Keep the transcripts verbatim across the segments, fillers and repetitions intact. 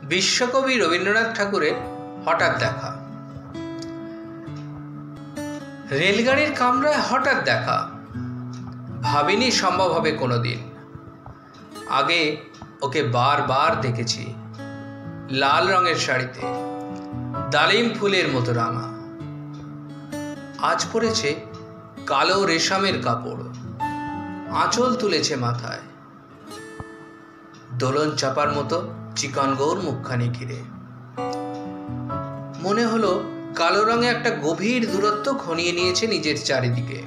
বিশ্বকবি রবীন্দ্রনাথ ঠাকুরের হঠাৎ দেখা। রেলগাড়ির কামরায় হঠাৎ দেখা, ভাবিনি সম্ভব হবে কোনোদিন। আগে ওকে বারবার দেখেছি, লাল রঙের শাড়িতে, ডালিম ফুলের মতো রাঙা। আজ পরেছে কালো রেশমের কাপড়, আঁচল তুলেছে মাথায়, দোলন চাপার মতো চিকন গৌর মুখখানি ঘিরে। মনে হলো কালো রঙে একটা গভীর দূরত্ব ঘনিয়ে নিয়েছে নিজের চারিদিকে।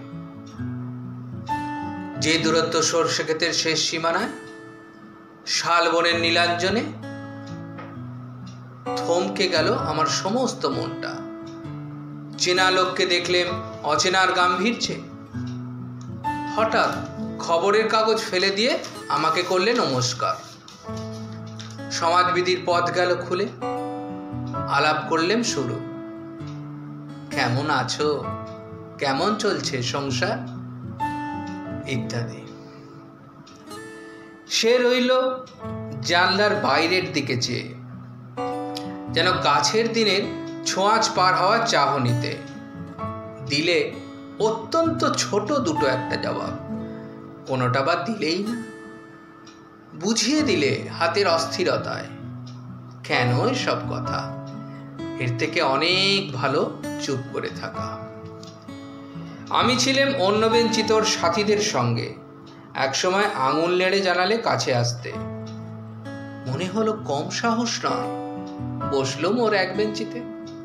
যে দূরত্ব সর্ষে ক্ষেতের শেষ সীমানায়, শালবনের নীলাঞ্জনে থমকে গেল আমার সমস্ত মনটা। চেনা লোককে দেখলেম অচেনার গাম্ভীর্যে। হঠাৎ খবরের কাগজ ফেলে দিয়ে আমাকে করলে নমস্কার। সমাজবিধির পথ গেল খুলে, আলাপ করলেম শুরু। কেমন আছো, কেমন চলছে সংসার ইত্যাদি। সে রইল জানলার বাইরের দিকে চেয়ে, যেন গাছের দিনের ছোঁয়াচ পার হওয়ার চাহনিতে। দিলে অত্যন্ত ছোট দুটো একটা জবাব, কোনোটা বা দিলেই না। বুঝিয়ে দিলে হাতের অস্থিরতায়। কেন এসব কথা? এর থেকে অনেক ভালো চুপ করে থাকা। আমি ছিলাম অন্য বেঞ্চি তোর সাথীদের সঙ্গে। একসময় আঙুল নেড়ে জানালে কাছে আসতে। মনে হলো কম সাহস নয়। বসলো মোর এক বেঞ্চিতে।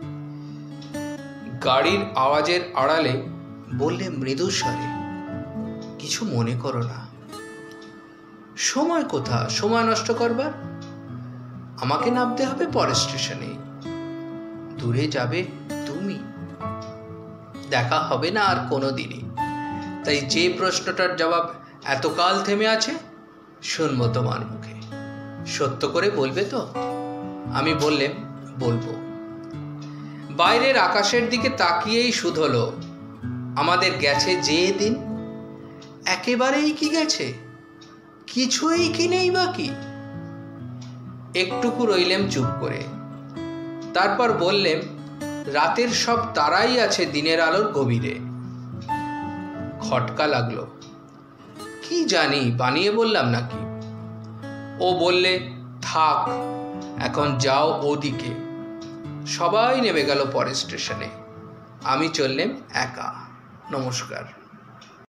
গাড়ির আওয়াজের আড়ালে বললে মৃদু স্বরে, কিছু মনে করো না। সময় কোথা সময় নষ্ট করবার? আমাকে নামতে হবে পরের স্টেশনে। দূরে যাবে তুমি, দেখা হবে না আর কোনো দিনই। তাই যে প্রশ্নটার জবাব এতকাল থেমে আছে, শুনবো তোমার মুখে। সত্য করে বলবে তো? আমি বললেম বলবো। বাইরের আকাশের দিকে তাকিয়েই শুধলো, আমাদের গেছে যে দিন, একেবারেই কি গেছে? কিছুই কি নেই বাকি? একটুকু রইলেম চুপ করে। তারপর বললেম, রাতের সব তারাই আছে দিনের আলোর গভীরে। খটকা লাগলো। কি জানি বানিয়ে বললাম নাকি? ও বললে, থাক এখন যাও ওদিকে। সবাই নেমে গেল পরের স্টেশনে। আমি চললেম একা। নমস্কার।